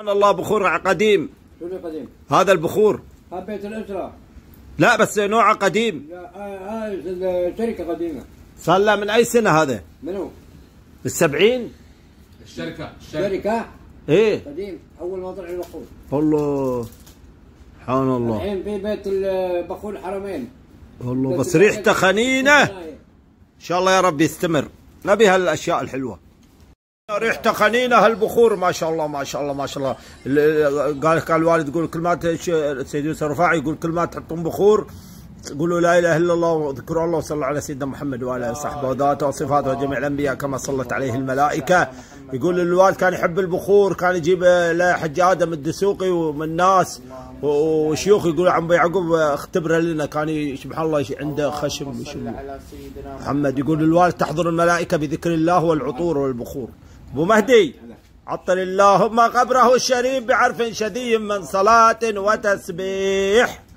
سبحان الله، بخور قديم. شنو قديم؟ هذا البخور. هذا بيت الأسرة. لا بس نوعه قديم. لا شركة قديمة. صار له من أي سنة هذا؟ منو؟ بالسبعين؟ الشركة؟ إيه قديم، أول ما طلع البخور. والله سبحان الله. الحين في بيت البخور الحرمين. والله بس ريحته خنينة. إن شاء الله يا رب يستمر، نبي هالأشياء الحلوة. ريحته خنينة هالبخور، ما شاء الله ما شاء الله ما شاء الله. كان الوالد يقول كل ما سيد يوسف رفاعي يقول كل ما تحطون بخور قولوا لا اله الا الله واذكروا الله وصلوا على سيدنا محمد وعلى اله وصحبه وذاته وصفاته وجميع الانبياء كما صلت عليه الملائكه. يقول الوالد كان يحب البخور، كان يجيب له حج ادم الدسوقي ومن ناس وشيوخ يقولوا عم يعقوب اختبره لنا، كان سبحان الله عنده خشم محمد. يقول الوالد تحضر الملائكه بذكر الله والعطور والبخور. ابو مهدي عطر اللهم قبره الشريف بعرف شديد من صلاه وتسبيح.